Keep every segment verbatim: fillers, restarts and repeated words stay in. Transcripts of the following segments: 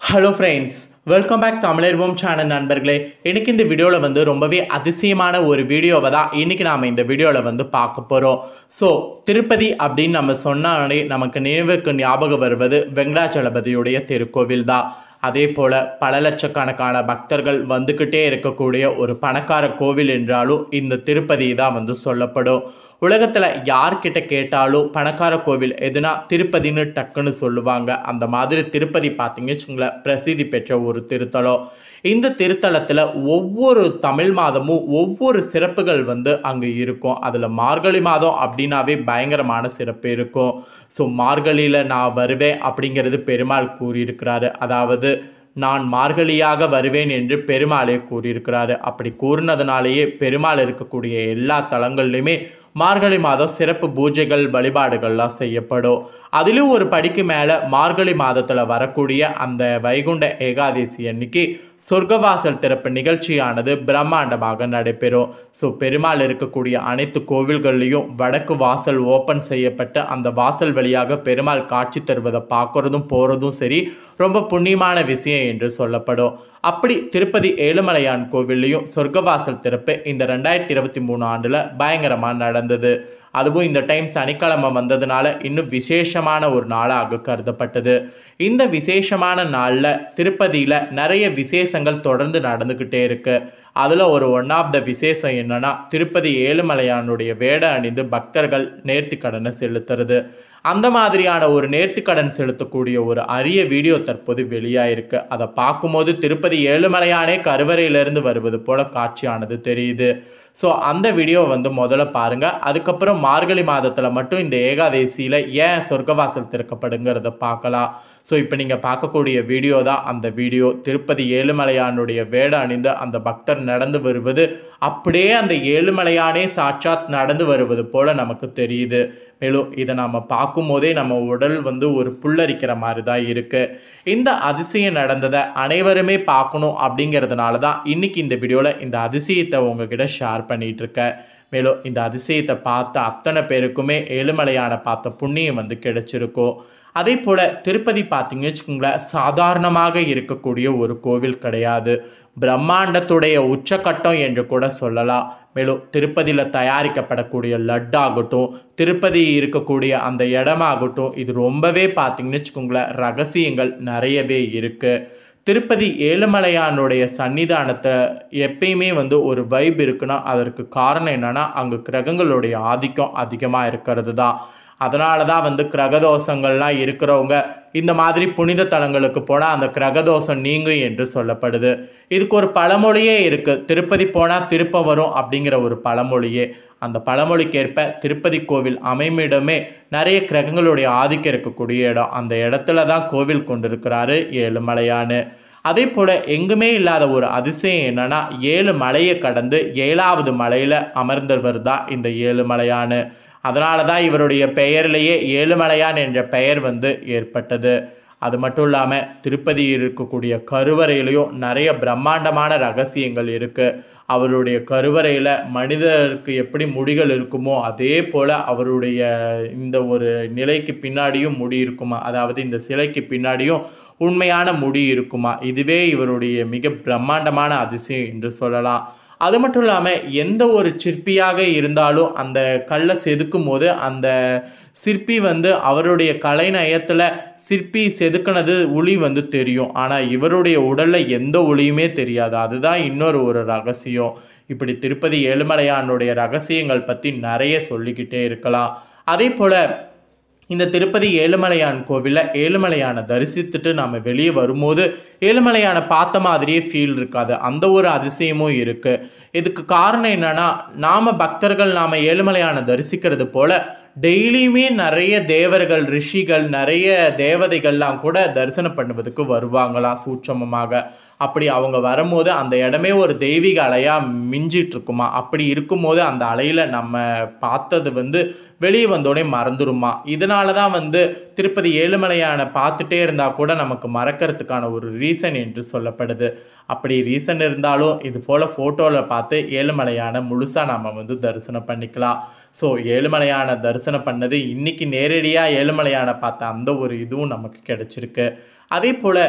Hello friends, welcome back தமிழர்வோம் channel நண்பர்களே. இன்றைக்கி இந்த வீடியோவில் வந்து ரொம்பவே அதிசயமான ஒரு வீடியோவை தான் இன்றைக்கி நாம் இந்த வீடியோவில் வந்து பார்க்க போகிறோம். ஸோ திருப்பதி அப்படின்னு நம்ம சொன்னாலே நமக்கு நினைவுக்கு ஞாபகம் வருவது வெங்கடாச்சலபதியுடைய திருக்கோவில் தான். அதே போல் பல லட்சக்கணக்கான பக்தர்கள் வந்துக்கிட்டே இருக்கக்கூடிய ஒரு பணக்கார கோவில் என்றாலும் இந்த திருப்பதி தான் வந்து சொல்லப்படும். உலகத்தில் யார்கிட்ட கேட்டாலும் பணக்கார கோவில் எதுனா திருப்பதின்னு டக்குன்னு சொல்லுவாங்க. அந்த மாதிரி திருப்பதி பார்த்தீங்கன்னு வச்சுங்களேன், பிரசித்தி பெற்ற ஒரு திருத்தலம். இந்த திருத்தலத்தில் ஒவ்வொரு தமிழ் மாதமும் ஒவ்வொரு சிறப்புகள் வந்து அங்கே இருக்கும். அதில் மார்கழி மாதம் அப்படின்னாவே பயங்கரமான சிறப்பு இருக்கும். ஸோ மார்கழியில் நான் வருவேன் அப்படிங்கிறது பெருமாள் கூறியிருக்கிறாரு. அதாவது நான் மார்கழியாக வருவேன் என்று பெருமாளே கூறியிருக்கிறாரு. அப்படி கூறினதுனாலேயே பெருமாள் இருக்கக்கூடிய எல்லா தலங்கள்லையுமே மார்கழி மாதம் சிறப்பு பூஜைகள் வழிபாடுகள்லாம் செய்யப்படும். அதிலும் ஒரு படிக்கு மேலே மார்கழி மாதத்தில் வரக்கூடிய அந்த வைகுண்ட ஏகாதசி அன்னைக்கு சொர்க்கவாசல் திறப்பு நிகழ்ச்சியானது பிரம்மாண்டமாக நடைபெறும். ஸோ பெருமாள் இருக்கக்கூடிய அனைத்து கோவில்கள்லேயும் வடக்கு வாசல் ஓப்பன் செய்யப்பட்டு அந்த வாசல் வழியாக பெருமாள் காட்சி தருவதை பார்க்குறதும் போகிறதும் சரி, ரொம்ப புண்ணியமான விஷயம் என்று சொல்லப்படும். அப்படி திருப்பதி ஏழுமலையான் கோவில்லையும் சொர்க்கவாசல் திறப்பு இந்த ரெண்டாயிரத்தி இருபத்தி மூணு ஆண்டில் பயங்கரமாக நடந்தது. அதுவும் இந்த டைம் சனிக்கிழமை வந்ததுனால இன்னும் விசேஷமான ஒரு நாளாக கருதப்பட்டது. இந்த விசேஷமான நாளில் திருப்பதியில் நிறைய விசேஷங்கள் தொடர்ந்து நடந்துக்கிட்டே இருக்கு. அதில் ஒரு ஒன் ஆஃப் த விசேஷம் என்னன்னா, திருப்பதி ஏழுமலையானுடைய வேட அணிந்து பக்தர்கள் நேர்த்திக்கடனை செலுத்துறது. அந்த மாதிரியான ஒரு நேர்த்திக்கடன் செலுத்தக்கூடிய ஒரு அரிய வீடியோ தற்போது வெளியாயிருக்கு. அதை பார்க்கும்போது திருப்பதி ஏழுமலையானே கருவறையிலிருந்து வருவது போல காட்சியானது தெரியுது. ஸோ அந்த வீடியோ வந்து முதல்ல பாருங்கள். அதுக்கப்புறம் மார்கழி மாதத்தில் மட்டும் இந்த ஏகாதசியில் ஏன் சொர்க்கவாசல் திறக்கப்படுங்கிறத பார்க்கலாம். ஸோ இப்போ நீங்கள் பார்க்கக்கூடிய வீடியோ தான் அந்த வீடியோ. திருப்பதி ஏழுமலையானுடைய வேட அணிந்து அந்த பக்தர் நடந்து வருவது அப்படியே அந்த ஏழுமலையானே சாட்சாத் நடந்து வருவது போல் நமக்கு தெரியுது. மேலும் இதை நாம் பார்க்கும் போதே நம்ம உடல் வந்து ஒரு புல்லரிக்கிற மாதிரி தான் இருக்குது. இந்த அதிசயம் நடந்ததை அனைவருமே பார்க்கணும் அப்படிங்கிறதுனால தான் இன்றைக்கி இந்த வீடியோவில் இந்த அதிசயத்தை உங்ககிட்ட ஷேர் பண்ணிகிட்டு இருக்கேன். மேலும் இந்த அதிசயத்தை பார்த்த அத்தனை பேருக்குமே ஏழுமலையான பார்த்த புண்ணியம் வந்து கிடைச்சிருக்கும். அதே போல் திருப்பதி பார்த்தீங்கன்னு வச்சுக்கோங்களேன், சாதாரணமாக இருக்கக்கூடிய ஒரு கோவில் கிடையாது. பிரம்மாண்டத்துடைய உச்சக்கட்டம் என்று கூட சொல்லலாம். மேலும் திருப்பதியில் தயாரிக்கப்படக்கூடிய லட்டாகட்டும், திருப்பதி இருக்கக்கூடிய அந்த இடமாகட்டும், இது ரொம்பவே பார்த்தீங்கன்னு வச்சுக்கோங்களேன் ரகசியங்கள் நிறையவே இருக்குது. திருப்பதி ஏழுமலையானுடைய சன்னிதானத்தை எப்பயுமே வந்து ஒரு வைப் இருக்குன்னா அதற்கு காரணம் என்னென்னா, அங்கே கிரகங்களுடைய ஆதிக்கம் அதிகமாக இருக்கிறது தான். அதனால தான் வந்து கிரகதோஷங்கள்லாம் இருக்கிறவங்க இந்த மாதிரி புனித தலங்களுக்கு போனால் அந்த கிரகதோஷம் நீங்கும் என்று சொல்லப்படுது. இதுக்கு ஒரு பழமொழியே இருக்குது, திருப்பதி போனால் திருப்பம் வரும் அப்படிங்கிற ஒரு பழமொழியே. அந்த பழமொழிக்கேற்ப திருப்பதி கோவில் அமைமிடமே நிறைய கிரகங்களுடைய ஆதிக்கம் இருக்கக்கூடிய இடம். அந்த இடத்துல தான் கோவில் கொண்டிருக்கிறாரு ஏழுமலையானு. அதே போல் எங்குமே இல்லாத ஒரு அதிசயம் என்னென்னா, ஏழு மலையை கடந்து ஏழாவது மலையில் அமர்ந்தவர் தான் இந்த ஏழுமலையானு. அதனால தான் இவருடைய பெயரிலேயே ஏழுமலையான் என்ற பெயர் வந்து ஏற்பட்டது. அது மட்டும் இல்லாமல் திருப்பதி இருக்கக்கூடிய கருவறையிலையும் நிறைய பிரம்மாண்டமான ரகசியங்கள் இருக்குது. அவருடைய கருவறையில் மனிதருக்கு எப்படி முடிகள் இருக்குமோ அதே போல் அவருடைய இந்த ஒரு நிலைக்கு பின்னாடியும் முடி இருக்குமா, அதாவது இந்த சிலைக்கு பின்னாடியும் உண்மையான முடி இருக்குமா. இதுவே இவருடைய மிக பிரம்மாண்டமான அதிசயம் என்று சொல்லலாம். அது மட்டும் இல்லாமல் எந்த ஒரு சிற்பியாக இருந்தாலும் அந்த கல்லை செதுக்கும் போது அந்த சிற்பி வந்து அவருடைய கலைநயத்தில் சிற்பி செதுக்கினது ஒளி வந்து தெரியும். ஆனால் இவருடைய உடலில் எந்த ஒளியுமே தெரியாது. அதுதான் இன்னொரு ஒரு ரகசியம். இப்படி திருப்பதி ஏழுமலையானுடைய ரகசியங்கள் பற்றி நிறைய சொல்லிக்கிட்டே இருக்கலாம். அதே போல் இந்த திருப்பதி ஏழுமலையான் கோவிலில் ஏழுமலையானை தரிசித்துட்டு நாம் வெளியே வரும்போது ஏழுமலையானை பார்த்த மாதிரியே ஃபீல் இருக்காது. அந்த ஒரு அதிசயமும் இருக்குது. இதுக்கு காரணம் என்னென்னா, நாம் பக்தர்கள் நாம் ஏழுமலையானை தரிசிக்கிறது போல் டெய்லியுமே நிறைய தேவர்கள், ரிஷிகள், நிறைய தேவதைகள்லாம் கூட தரிசனம் பண்ணுவதுக்கு வருவாங்களாம் சூட்சமமாக. அப்படி அவங்க வரும்போது அந்த இடமே ஒரு தெய்வீக அலையாக மிஞ்சிட்டு இருக்குமா. அப்படி இருக்கும்போது அந்த அலையில் நம்ம பார்த்தது வந்து வெளியே வந்தோடனே மறந்துடுமா. இதனால தான் வந்து திருப்பதி ஏழுமலையானை பார்த்துட்டே இருந்தால் கூட நமக்கு மறக்கிறதுக்கான ஒரு ரீசன் என்று சொல்லப்படுது. அப்படி ரீசன் இருந்தாலும் இது போல் ஃபோட்டோவில் பார்த்து ஏழுமலையானை முழுசாக நம்ம வந்து தரிசனம் பண்ணிக்கலாம். ஸோ ஏழுமலையானை தரிசனம் பண்ணது இன்றைக்கி நேரடியாக ஏழுமலையானை பார்த்த அந்த ஒரு இதுவும் நமக்கு கிடச்சிருக்கு. அதே போல்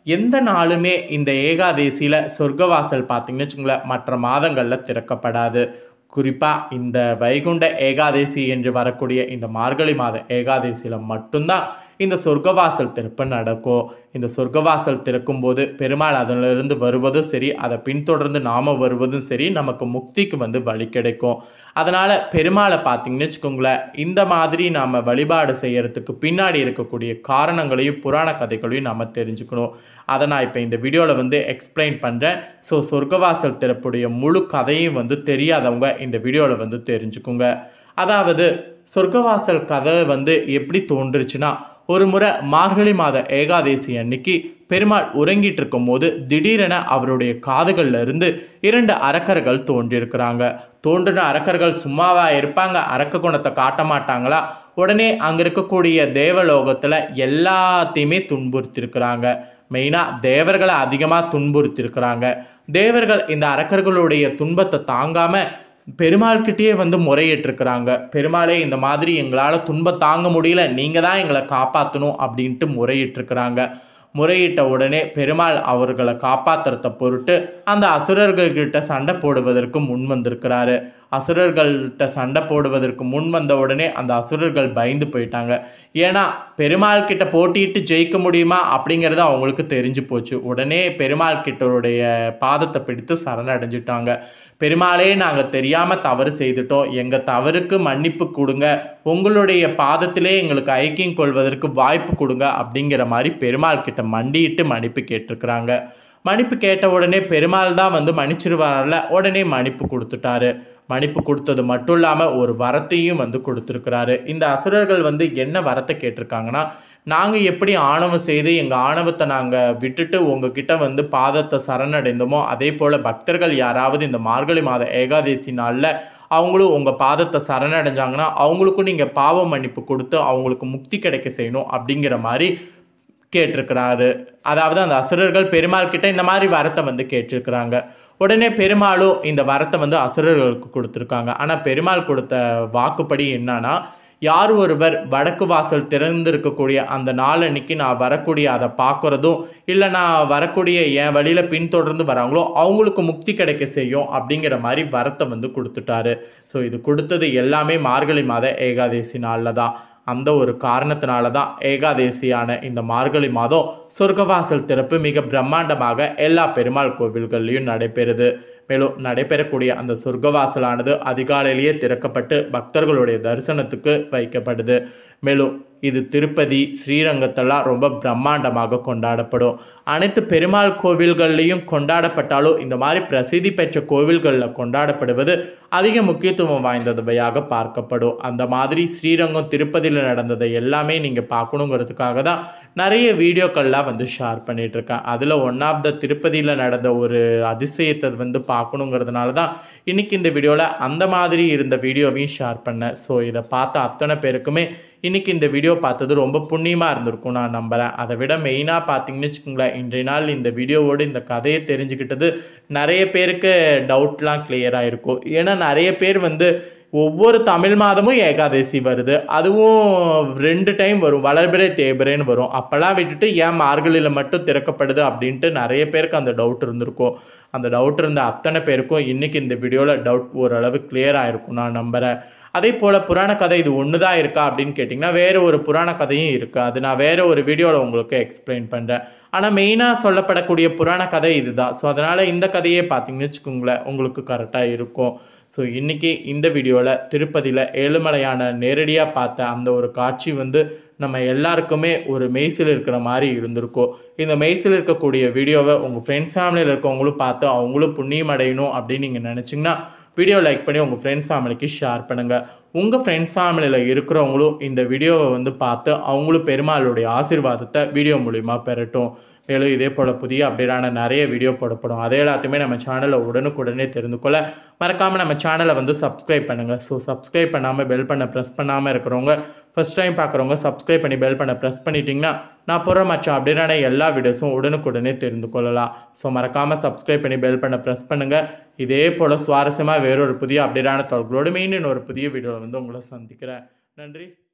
எந்த நாளுமே இந்த ஏகாதேசியில் சொர்க்கவாசல் பார்த்திங்கன்னு வச்சுங்களேன் மற்ற மாதங்களில் திறக்கப்படாது. குறிப்பாக இந்த வைகுண்ட ஏகாதேசி என்று வரக்கூடிய இந்த மார்கழி மாத ஏகாதேசியில் மட்டும்தான் இந்த சொர்க்கவாசல் திறப்பு நடக்கும். இந்த சொர்க்கவாசல் திறக்கும்போது பெருமாள் அதிலிருந்து வருவதும் சரி, அதை பின்தொடர்ந்து நாம் வருவதும் சரி, நமக்கு முக்திக்கு வந்து வழி கிடைக்கும். அதனால் பெருமாளை பார்த்திங்கன்னு வச்சுக்கோங்களேன், இந்த மாதிரி நாம் வழிபாடு செய்கிறதுக்கு பின்னாடி இருக்கக்கூடிய காரணங்களையும் புராண கதைகளையும் நாம் தெரிஞ்சுக்கணும். அதை நான் இப்போ இந்த வீடியோவில் வந்து எக்ஸ்பிளைன் பண்ணுறேன். ஸோ சொர்க்கவாசல் திறப்புடைய முழு கதையும் வந்து தெரியாதவங்க இந்த வீடியோவில் வந்து தெரிஞ்சுக்குங்க. அதாவது சொர்க்கவாசல் கதை வந்து எப்படி தோன்றுச்சுன்னா, ஒரு முறை மார்கழி மாத ஏகாதேசி அன்னைக்கு பெருமாள் உறங்கிட்டு இருக்கும் போது திடீரென அவருடைய காதுகளில் இருந்து இரண்டு அரக்கர்கள் தோன்றியிருக்கிறாங்க. தோன்றின அரக்கர்கள் சும்மாவா இருப்பாங்க? அரக்க குணத்தை காட்ட மாட்டாங்களா? உடனே அங்கே இருக்கக்கூடிய தேவலோகத்தில் எல்லாத்தையுமே துன்புறுத்திருக்கிறாங்க. மெயினாக தேவர்களை அதிகமாக துன்புறுத்திருக்கிறாங்க. தேவர்கள் இந்த அரக்கர்களுடைய துன்பத்தை தாங்காமல் பெருமாள்கிட்டயே வந்து முறையிட்டிருக்கிறாங்க. பெருமாளே, இந்த மாதிரி எங்களால் துன்பம் தாங்க முடியல, நீங்கள் தான் எங்களை காப்பாற்றணும் அப்படின்ட்டு முறையிட்டிருக்கிறாங்க. முறையிட்ட உடனே பெருமாள் அவர்களை காப்பாற்றுறத பொருட்டு அந்த அசுரர்கள்கிட்ட சண்டை போடுவதற்கு முன் வந்திருக்கிறாரு. அசுரர்கள்கிட்ட சண்டை போடுவதற்கு முன் வந்த உடனே அந்த அசுரர்கள் பயந்து போயிட்டாங்க. ஏன்னா பெருமாள் கிட்ட போட்டிட்டு ஜெயிக்க முடியுமா அப்படிங்கிறது அவங்களுக்கு தெரிஞ்சு போச்சு. உடனே பெருமாள் கிட்டருடைய பாதத்தை பிடித்து சரணடைஞ்சிட்டாங்க. பெருமாளே, நாங்கள் தெரியாமல் தவறு செய்துட்டோம், எங்கள் தவறுக்கு மன்னிப்பு கொடுங்க, உங்களுடைய பாதத்திலே எங்களுக்கு ஐக்கியம் கொள்வதற்கு வாய்ப்பு கொடுங்க அப்படிங்கிற மாதிரி பெருமாள் கிட்ட மண்டிட்டு மன்னிப்பு கேட்டிருக்கிறாங்க. மன்னிப்பு கேட்ட உடனே பெருமாள் தான் வந்து மன்னிச்சிருவார்ல, உடனே மன்னிப்பு கொடுத்துட்டாரு. மன்னிப்பு கொடுத்தது மட்டும் இல்லாமல் ஒரு வரத்தையும் வந்து கொடுத்துருக்கிறாரு. இந்த அசுரர்கள் வந்து என்ன வரத்தை கேட்டிருக்காங்கன்னா, நாங்கள் எப்படி ஆணவம் செய்து எங்கள் ஆணவத்தை நாங்கள் விட்டுட்டு உங்ககிட்ட வந்து பாதத்தை சரணடைந்தோமோ, அதே போல் பக்தர்கள் யாராவது இந்த மார்கழி மாத ஏகாதேசி நாளில் அவங்களும் உங்கள் பாதத்தை சரணடைஞ்சாங்கன்னா அவங்களுக்கும் நீங்கள் பாவ மன்னிப்பு கொடுத்து அவங்களுக்கு முக்தி கிடைக்க செய்யணும் அப்படிங்கிற மாதிரி கேட்டிருக்கிறாரு. அதாவது அந்த அசுரர்கள் பெருமாள் கிட்ட இந்த மாதிரி வரத்தை வந்து கேட்டிருக்கிறாங்க. உடனே பெருமாளும் இந்த வரத்தை வந்து அசுரர்களுக்கு கொடுத்துருக்காங்க. ஆனால் பெருமாள் கொடுத்த வாக்குப்படி என்னன்னா, யார் ஒருவர் வடக்கு வாசல் திறந்திருக்கக்கூடிய அந்த நாளன்னைக்கு நான் வரக்கூடிய அதை பார்க்குறதும் இல்லை நான் வரக்கூடிய என் வழியில் பின்தொடர்ந்து வராங்களோ அவங்களுக்கு முக்தி கிடைக்க செய்யும் அப்படிங்கிற மாதிரி வரத்தை வந்து கொடுத்துட்டாரு. ஸோ இது கொடுத்தது எல்லாமே மார்கழி மாத ஏகாதேசி நாளில் தான். அந்த ஒரு காரணத்தினால தான் ஏகாதேசியான இந்த மார்கழி மாதம் சொர்க்கவாசல் திறப்பு மிக பிரம்மாண்டமாக எல்லா பெருமாள் கோவில்கள்லையும் நடைபெறுது. மேலும் நடைபெறக்கூடிய அந்த சொர்க்கவாசலானது அதிகாலையிலேயே திறக்கப்பட்டு பக்தர்களுடைய தரிசனத்துக்கு வைக்கப்படுது. மேலும் இது திருப்பதி, ஸ்ரீரங்கத்தெல்லாம் ரொம்ப பிரம்மாண்டமாக கொண்டாடப்படும். அனைத்து பெருமாள் கோவில்கள்லையும் கொண்டாடப்பட்டாலும் இந்த மாதிரி பிரசித்தி பெற்ற கோவில்களில் கொண்டாடப்படுவது அதிக முக்கியத்துவம் வாய்ந்தவையாக பார்க்கப்படும். அந்த மாதிரி ஸ்ரீரங்கம், திருப்பதியில் நடந்ததை எல்லாமே நீங்கள் பார்க்கணுங்கிறதுக்காக தான் நிறைய வீடியோக்கள்லாம் வந்து ஷேர் பண்ணிகிட்ருக்கேன். அதில் ஒன் ஆஃப் த திருப்பதியில் நடந்த ஒரு அதிசயத்தை வந்து பார்க்கணுங்கிறதுனால தான் இன்றைக்கி இந்த வீடியோவில் அந்த மாதிரி இருந்த வீடியோவையும் ஷேர் பண்ணேன். ஸோ இதை பார்த்த அத்தனை பேருக்குமே இன்றைக்கி இந்த வீடியோ பார்த்தது ரொம்ப புண்ணியமாக இருந்திருக்கும் நான் நம்புகிறேன். அதை விட மெயினாக பார்த்தீங்கன்னு வச்சுக்கோங்களேன், இன்றைய நாள் இந்த வீடியோவோடு இந்த கதையை தெரிஞ்சுக்கிட்டது நிறைய பேருக்கு டவுட்லாம் கிளியராக இருக்கும். ஏன்னா நிறைய பேர் வந்து ஒவ்வொரு தமிழ் மாதமும் ஏகாதசி வருது, அதுவும் ரெண்டு டைம் வரும், வளர்பிறை தேய்பிறைன்னு வரும். அப்போல்லாம் விட்டுட்டு ஏன் மார்கழியில் மட்டும் திறக்கப்படுது அப்படின்ட்டு நிறைய பேருக்கு அந்த டவுட் இருந்திருக்கும். அந்த டவுட் இருந்த அத்தனை பேருக்கும் இன்றைக்கி இந்த வீடியோவில் டவுட் ஓரளவு கிளியர் ஆகிருக்கும் நான் நம்புகிறேன். அதே போல் புராண கதை இது ஒன்று தான் இருக்கா அப்படின்னு கேட்டிங்கன்னா வேறு ஒரு புராண கதையும் இருக்குது. அது நான் வேறு ஒரு வீடியோவில் உங்களுக்கு எக்ஸ்பிளைன் பண்ணுறேன். ஆனால் மெயினாக சொல்லப்படக்கூடிய புராண கதை இது தான். ஸோ அதனால் இந்த கதையே பார்த்தீங்கன்னு வச்சுக்கோங்களேன் உங்களுக்கு கரெக்டாக இருக்கும். ஸோ இன்றைக்கி இந்த வீடியோவில் திருப்பதியில் ஏழுமலையான நேரடியாக பார்த்த அந்த ஒரு காட்சி வந்து நம்ம எல்லாருக்குமே ஒரு மெய்சில் இருக்கிற மாதிரி இருந்திருக்கும். இந்த மெய்சில் இருக்கக்கூடிய வீடியோவை உங்கள் ஃப்ரெண்ட்ஸ் ஃபேமிலியில் இருக்கவங்களும் பார்த்து அவங்களும் புண்ணியம் அடையணும் அப்படின்னு நீங்கள் நினச்சிங்கன்னா வீடியோ லைக் பண்ணி உங்கள் ஃப்ரெண்ட்ஸ் ஃபேமிலிக்கு ஷேர் பண்ணுங்கள். உங்கள் ஃப்ரெண்ட்ஸ் ஃபேமிலியில் இருக்கிறவங்களும் இந்த வீடியோவை வந்து பார்த்து அவங்களும் பெருமாளுடைய ஆசீர்வாதத்தை வீடியோ மூலிமா பெறட்டும். மேலும் இதே போல் புதிய அப்டேட்டான நிறைய வீடியோ போடப்படும். அதே எல்லாத்தையுமே நம்ம சேனலில் உடனுக்குடனே தெரிந்து கொள்ள மறக்காமல் நம்ம சேனலை வந்து சப்ஸ்கிரைப் பண்ணுங்கள். ஸோ சப்ஸ்கிரைப் பண்ணாமல் பெல் பண்ண ப்ரெஸ் பண்ணாமல் இருக்கிறவங்க, ஃபஸ்ட் டைம் பார்க்குறவங்க சப்ஸ்கிரைப் பண்ணி பெல் பண்ண ப்ரெஸ் பண்ணிட்டிங்கன்னா நான் போகிற மற்ற அப்டேட்டான எல்லா வீடியோஸும் உடனுக்குடனே தெரிந்து கொள்ளலாம். ஸோ மறக்காமல் சப்ஸ்கிரைப் பண்ணி பெல் பண்ண ப்ரெஸ் பண்ணுங்கள். இதே போல் சுவாரஸ்யமாக வேறொரு புதிய அப்டேட்டான தகவல்களோடு மீண்டும் ஒரு புதிய வீடியோவில் வந்து உங்களை சந்திக்கிறேன். நன்றி.